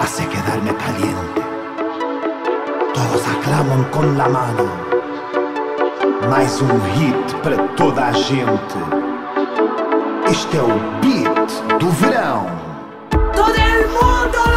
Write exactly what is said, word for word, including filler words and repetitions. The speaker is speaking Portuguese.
hace quedarme caliente. Todos aclamam com la mano. Mais um hit para toda a gente. Este é o beat do verão. Todo el mundo